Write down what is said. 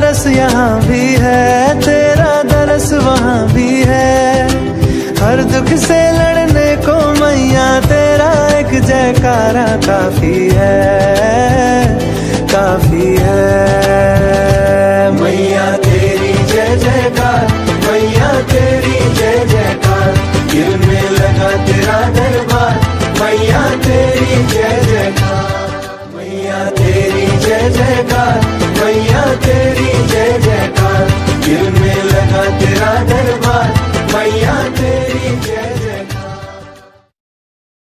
तरस यहाँ भी है, तेरा दरस वहाँ भी है। हर दुख से लड़ने को मैया तेरा एक जयकारा काफी है, काफी है। मैया तेरी जय जयकार, मैया तेरी